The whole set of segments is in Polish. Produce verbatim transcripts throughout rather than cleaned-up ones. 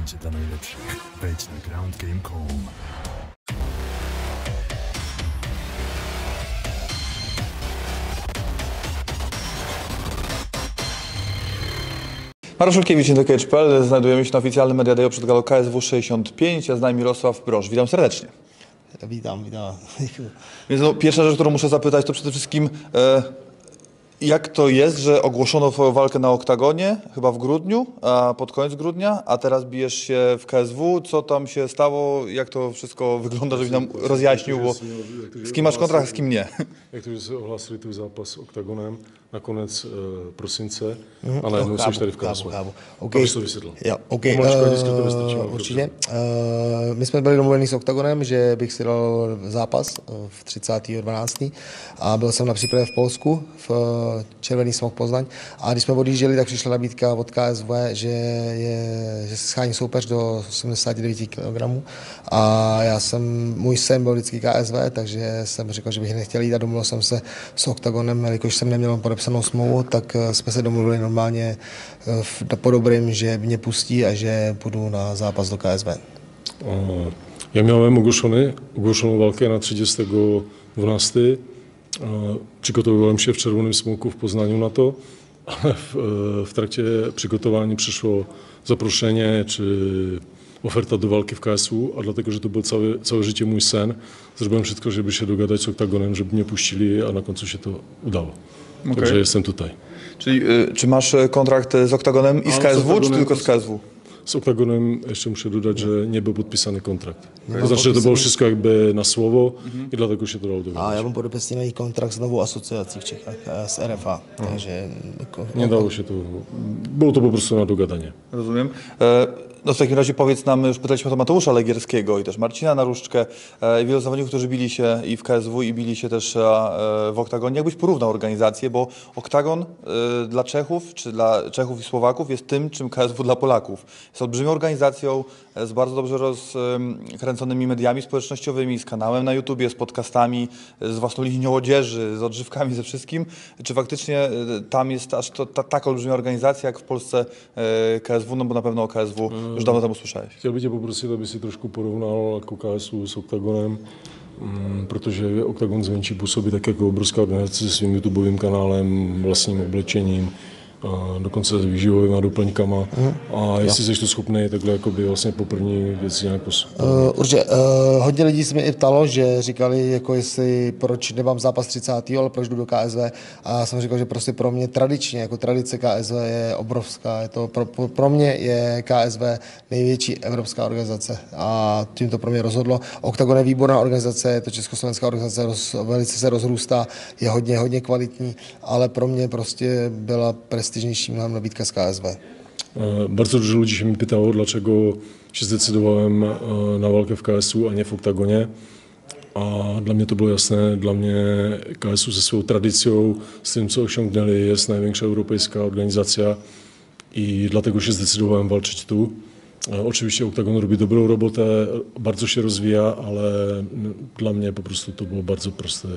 będzie dla najlepszych. Wejdź na ground game kropka com. Mariusz Olkiewicz, N D K kropka p l. Znajdujemy się na oficjalnym Media Dayu przed galą K S W sześćdziesiąt pięć, a z nami Mirosław Broż. Witam serdecznie. Witam, witam. Więc no, pierwsza rzecz, którą muszę zapytać, to przede wszystkim e, jak to jest, że ogłoszono twoją walkę na oktagonie, chyba w grudniu, a pod koniec grudnia, a teraz bijesz się w K S W. Co tam się stało? Jak to wszystko wygląda, żebyś nam rozjaśnił, bo z kim masz kontrakt, a z kim nie? Jak to, že se ohlásili tu zápas s oktagonem na konec uh, prosince, mm, a najednou jsi tady v K S V. Okay. Abys to vysvětlil. Jo, okay. uh, určitě. Uh, my jsme byli domluveni s oktagonem, že bych si dal zápas v třicátého dvanáctého a byl jsem na přípravě v Polsku, v Červený smok Poznaň. A když jsme odjížděli, tak přišla nabídka od K S V, že, je, že se schání soupeř do osmdesáti devíti kilogramů. A já jsem, můj sen byl vždycky K S V, takže jsem řekl, že bych nechtěl jít a domluvil jsem se s oktagonem, jelikož jsem neměl podepsanou smlouvu, tak jsme se domluvili normálně po dobrým, že mě pustí a že půjdu na zápas do K S V. Já miałem ogłoszony, ogłoszoną walkę na trzydziestego dwunastego. Przygotowywałem się w Czerwonym Smoku w Poznaniu na to, ale w, w trakcie przygotowania przyszło zaproszenie czy oferta do walki w K S W, a dlatego, że to był całe, całe życie mój sen, zrobiłem wszystko, żeby się dogadać z oktagonem, żeby mnie puścili, a na końcu się to udało. Okay. Także jestem tutaj. Czyli y, czy masz kontrakt z oktagonem i z K S W, czy tylko z K S W? Z oktagonem jeszcze muszę dodać, że nie był podpisany kontrakt. Okay. To znaczy, że to było wszystko jakby na słowo mm-hmm. i dlatego się to dało dogadać. A ja mam podpisany kontrakt z nową asocjacją w Czechach, z R F A. Mm. Takže... Nie dało się to, było to po prostu na dogadanie. Rozumiem. E, no w takim razie powiedz nam, już pytaliśmy o Mateusza Legierskiego i też Marcina Naruszczkę, e, wielu zawodników, którzy bili się i w K S W i bili się też e, w oktagonie. Jakbyś porównał organizację, bo oktagon e, dla Czechów, czy dla Czechów i Słowaków jest tym, czym K S W dla Polaków. Jest olbrzymią organizacją, z bardzo dobrze rozkręconymi mediami społecznościowymi, z kanałem na YouTubie, z podcastami, z własną linią odzieży, z odżywkami, ze wszystkim. Czy faktycznie tam jest aż to, ta, taka olbrzymia organizacja jak w Polsce K S W, no bo na pewno o K S W już dawno temu słyszałeś. Chtěl bych tě poprosit, aby si trošku porovnal jako K S V s oktagonem, protože oktagon zvenčí působí tak jako obrovská organizace se svým YouTubeovým kanálem, vlastním oblečením, dokonce s výživovými doplňkama. Mm. A jestli jsi to schopný takhle jakoby vlastně po první věci nějak postupovat? Uh, určitě. Uh, hodně lidí se mi i ptalo, že říkali, jako jestli proč nemám zápas třicátého ale proč jdu do K S V. A já jsem říkal, že prostě pro mě tradičně, jako tradice K S V je obrovská. Je to pro, pro mě je K S V největší evropská organizace a tím to pro mě rozhodlo. Oktagon je výborná organizace, je to československá organizace, roz, velice se rozrůstá, je hodně, hodně kvalitní, ale pro mě prostě byla prestiżniejsza mnohem nabídka z K S V. Bardzo dużo ludzi się mi pytało, dlaczego się zdecydowałem na walkę w K S W, a nie w oktagonie. A dla mnie to było jasne, dla mnie K S W ze swoją tradycją, z tym co osiągnęli, jest największa europejska organizacja i dlatego się zdecydowałem walczyć tu. Oczywiście oktagon robi dobrą robotę, bardzo się rozwija, ale dla mnie po prostu to było bardzo proste,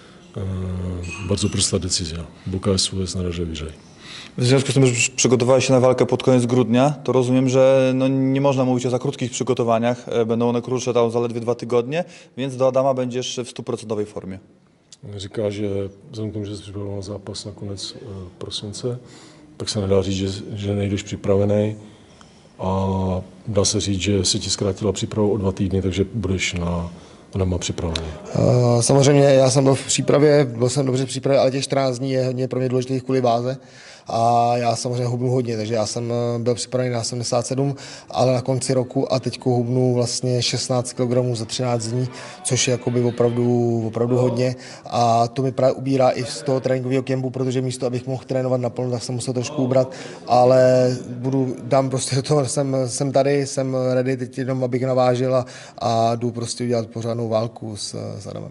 bardzo prosta decyzja, bo K S W jest na razie wyżej. W związku z tym, że przygotowałeś się na walkę pod koniec grudnia, to rozumiem, że no nie można mówić o za krótkich przygotowaniach. Będą one krótsze, tam zaledwie dwa tygodnie, więc do Adama będziesz w stuprocentowej formie. Říká, že vzhledem k tomu, že jsi připravoval na zápas na konec prosince, tak se nedá říct, že, že nejdeš připravený. A dá se říct, že se ti zkrátila příprava o dva týdny, takže budeš na Adama připravený. Uh, samozřejmě já jsem byl v přípravě, byl jsem dobře v přípravě, ale těch čtrnáct dní je hodně pro mě důležitých kvůli váze. A já samozřejmě hubnu hodně, takže já jsem byl připravený na sedmdesát sedm, ale na konci roku a teď hubnu vlastně šestnáct kilogramů za třináct dní, což je jakoby opravdu, opravdu hodně. A to mi právě ubírá i z toho tréninkového kempu, protože místo, abych mohl trénovat naplno, tak jsem musel trošku ubrat, ale budu, dám prostě do toho, jsem, jsem tady, jsem ready teď jenom, abych navážil a, a jdu prostě udělat pořádnou válku s, s Adamem.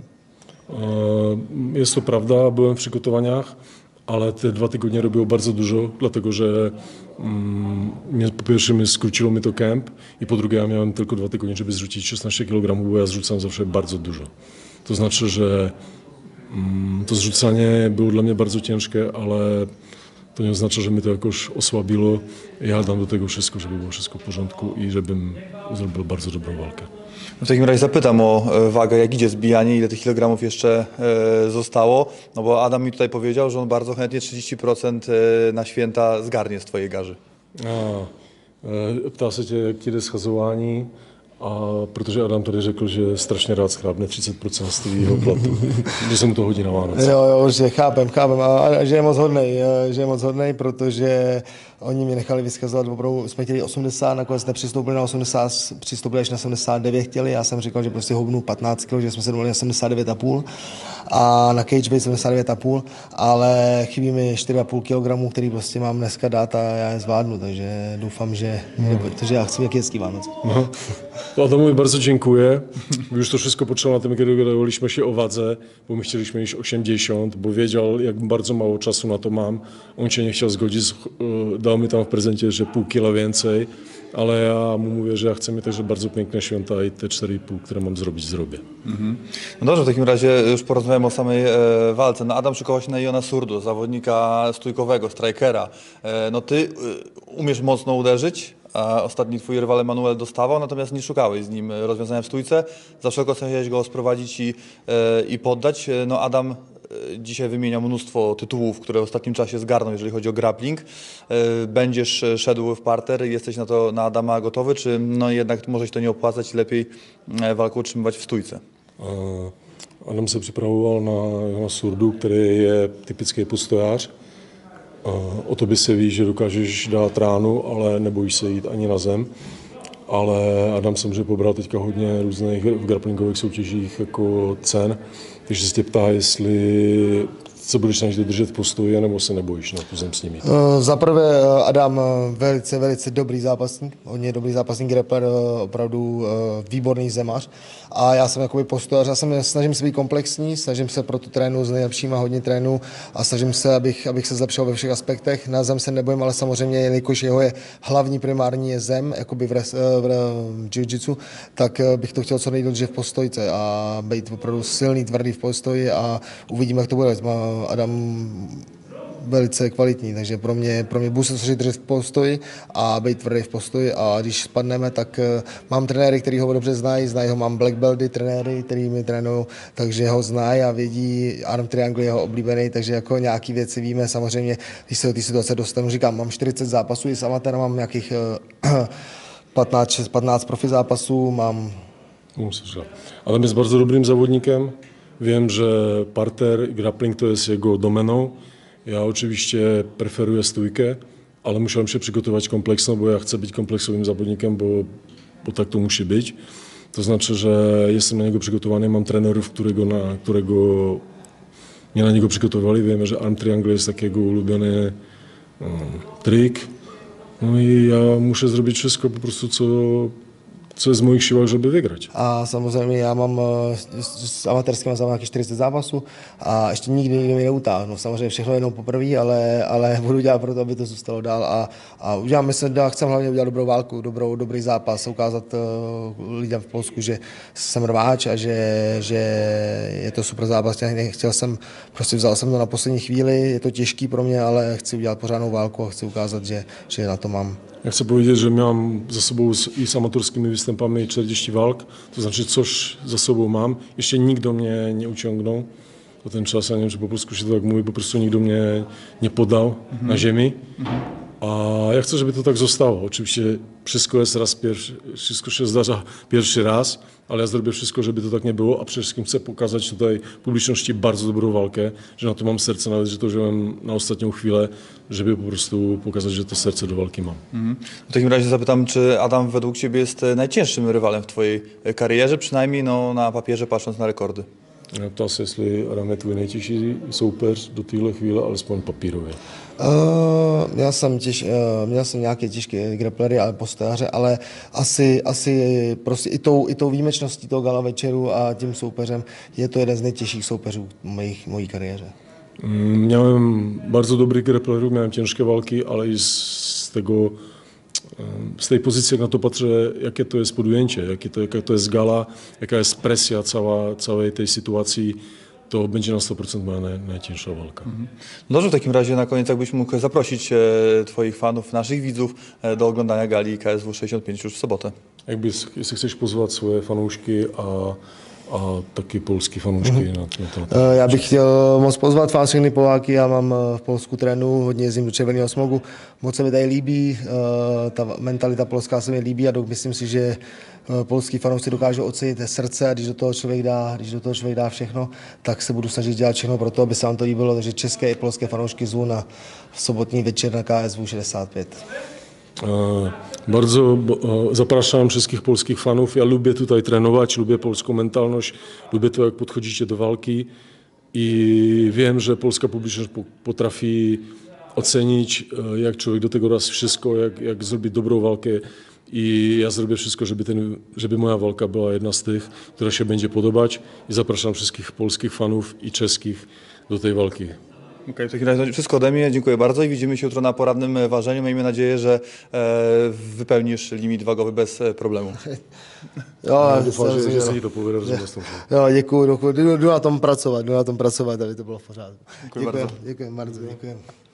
Je to pravda, byłem w przygotowaniach. Ale te dwa tygodnie robiło bardzo dużo, dlatego że mm, po pierwsze mi skróciło mi to kemp i po drugie ja miałem tylko dwa tygodnie, żeby zrzucić szesnaście kilogramów, bo ja zrzucam zawsze bardzo dużo. To znaczy, że mm, to zrzucanie było dla mnie bardzo ciężkie, ale to nie oznacza, že mi to jakož oslabilo. Já dám do tego wszystko, żeby było wszystko w porządku i żebym zrobił bardzo dobrą walkę. W takim razie zapytam o wagę, jak idzie zbijanie, ile tych kilogramów jeszcze e, zostało, no bo Adam mi tutaj powiedział, że on bardzo chętnie trzydzieści procent na święta zgarnie z twojej garzy. A, e, ptá se tě, jak jde schazování, a protože Adam tady řekl, že strašně rád schrábne třicet procent z tvýho platu, že se mu to hodí na Vánoce. Jo, jo, že chápem, chápem a, a že je moc hodnej, že je moc hodnej, protože oni mě nechali vyskazovat, opravdu jsme chtěli osmdesát, nakonec nepřistoupili na osmdesát, přistoupili až na sedmdesát devět chtěli, já jsem říkal, že prostě hubnu patnáct kilo, že jsme se domluvili na sedmdesát devět a půl a na cage sedmdesát devět a půl, ale chybí mi čtyři a půl kilogramů, který prostě mám dneska dát a já je zvládnu, takže doufám, že, no. protože já chci jak hezký Vánoce. No. Adamovi bardzo dziękuję. Już to wszystko poczęło na tym, kiedy dogadaliśmy się o wadze, bo my chcieliśmy iść osiemdziesiąt, bo wiedział, jak bardzo mało czasu na to mam. On się nie chciał zgodzić, dał mi tam w prezencie, że pół kila więcej, ale ja mu mówię, że ja chcę mieć także bardzo piękne święta i te cztery i pół, które mam zrobić, zrobię. Mhm. No dobrze, w takim razie już porozmawiamy o samej e, walce. No Adam szykował się na Iona Surdu, zawodnika stójkowego, strikera. E, no ty e, umiesz mocno uderzyć. A ostatni twój rywal Emanuel dostawał, natomiast nie szukałeś z nim rozwiązania w stójce. Za wszelką cenę chciałeś go sprowadzić i, e, i poddać. No Adam e, dzisiaj wymieniał mnóstwo tytułów, które w ostatnim czasie zgarnął, jeżeli chodzi o grappling. E, będziesz szedł w parter, jesteś na to na Adama gotowy, czy no jednak może się to nie opłacać i lepiej e, walkę utrzymywać w stójce? Adam se připravoval na Iona Surdu, který je typický postojář. O tobě se ví, že dokážeš dát ránu, ale nebojíš se jít ani na zem. Ale Adam samozřejmě pobral teďka hodně různých v grapplingových soutěžích jako cen, takže se tě ptá, jestli se budeš snažit držet v postoji, nebo se nebojíš na tu zem s nimi. Za prvé Adam velice, velice dobrý zápasník, hodně dobrý zápasník, grappler, opravdu výborný zemař. A já jsem jakoby postojař, já jsem, snažím se být komplexní, snažím se pro tu trénu s nejlepšíma, hodně trénu a snažím se, abych, abych se zlepšil ve všech aspektech. Na zem se nebojím, ale samozřejmě, jelikož jeho je hlavní primární je zem, jakoby v, res, v, v jiu-jitsu, tak bych to chtěl co nejdříve v postojce a být opravdu silný, tvrdý v postoji a uvidíme, jak to bude. Adam velice kvalitní, takže pro mě, pro mě budu se snažit držet v postoji a být tvrdý v postoji a když spadneme, tak mám trenéry, který ho dobře znají, znají ho, mám black belty trenéry, který mi trénují, takže ho znají a vědí, arm triangle je jeho oblíbený, takže jako nějaký věci víme, samozřejmě, když se do té situace dostanu, říkám, mám čtyřicet zápasů i s amatérem, mám nějakých patnáct, patnáct profi zápasů, mám... Adam jest bardzo dobrým zawodnikiem. Wiem, że parter, grappling to jest jego domeną. Ja oczywiście preferuję stójkę, ale musiałem się przygotować kompleksno, bo ja chcę być kompleksowym zawodnikiem, bo, bo tak to musi być. To znaczy, że jestem na niego przygotowany, mam trenerów, którego na, którego mnie na niego przygotowali. Wiemy, że arm triangle jest takiego ulubiony um, trik. No i ja muszę zrobić wszystko po prostu, co co je z mojich siłach, żeby vyhrať. A samozřejmě já mám s, s amatérským za nějakých čtyřicet zápasů a ještě nikdy nikdo mi neutáhnu. Samozřejmě všechno jenom poprvé, ale, ale budu dělat pro to, aby to zůstalo dál a, a udělám, myslím, že chcem hlavně udělat dobrou válku, dobrou, dobrý zápas, ukázat uh, lidem v Polsku, že jsem rváč a že, že je to super zápas. Chtěl jsem, prostě vzal jsem to na poslední chvíli, je to těžký pro mě, ale chci udělat pořádnou válku a chci ukázat, že, že na to mám. Ja chcę powiedzieć, że miałem za sobą i z amatorskimi występami czterdzieści walk, to znaczy coś za sobą mam. Jeszcze nikt do mnie nie uciągnął o ten czas, ja nie wiem, czy po polsku się to tak mówi, po prostu nikt do mnie nie podał mhm. na ziemi. Mhm. A ja chcę, żeby to tak zostało. Oczywiście wszystko jest raz pierwszy, wszystko się zdarza pierwszy raz, ale ja zrobię wszystko, żeby to tak nie było, a przede wszystkim chcę pokazać tutaj publiczności bardzo dobrą walkę, że na to mam serce, nawet że to wziąłem na ostatnią chwilę, żeby po prostu pokazać, że to serce do walki mam. Mhm. W takim razie zapytam, czy Adam według Ciebie jest najcięższym rywalem w Twojej karierze, przynajmniej no, na papierze, patrząc na rekordy? Ptá se, jestli Adam je tvůj nejtěžší soupeř do téhle chvíle, alespoň papírově. Uh, měl, jsem těž, uh, měl jsem nějaké těžké grapplery, ale postojáře, ale asi, asi prostě i tou, i tou výjimečností toho gala večeru a tím soupeřem je to jeden z nejtěžších soupeřů v mojí kariéře. Miałem bardzo dobrych grapplerów, miałem ciężkie walki, ale i z tego, z tej pozycji, jak na to patrzę, jakie to jest podujęcie, jakie to, jaka to jest gala, jaka jest presja cała, całej tej sytuacji, to będzie na sto procent moja naj, najcięższa walka. Mhm. Dobrze, w takim razie na koniec jakbyś mógł zaprosić e, Twoich fanów, naszych widzów e, do oglądania gali K S W sześćdziesiąt pięć już w sobotę. Jakby, jeśli chcesz pozwać swoje fanoušky a, a taky polský fanoušky mm-hmm. na, na to. Já bych chtěl moc pozvat vás všechny Poláky, já mám v Polsku trénu, hodně jezdím do Červeného Smogu, moc se mi tady líbí, ta mentalita polská se mi líbí a myslím si, že polský fanoušci dokážou ocenit srdce a když do toho člověk dá, když do toho člověk dá všechno, tak se budu snažit dělat všechno pro to, aby se vám to líbilo, takže české i polské fanoušky zvu na sobotní večer na K S W šedesát pět. Bardzo zapraszam wszystkich polskich fanów. Ja lubię tutaj trenować, lubię polską mentalność, lubię to, jak podchodzicie do walki i wiem, że polska publiczność potrafi ocenić, jak człowiek do tego raz wszystko, jak, jak zrobić dobrą walkę i ja zrobię wszystko, żeby, ten, żeby moja walka była jedna z tych, która się będzie podobać i zapraszam wszystkich polskich fanów i czeskich do tej walki. Okay, w takim razie wszystko ode mnie, dziękuję bardzo i widzimy się jutro na porannym ważeniu. Miejmy nadzieję, że e, wypełnisz limit wagowy bez problemu. Jo, doufám, že, že se jí to povede rozumím. Jo, děkuju, děkuju, jdu, jdu na tom pracovat, jdu na tom pracovat, aby to bylo v pořádku. Děkuji, děkuji bardzo. Děkuji bardzo, děkuji.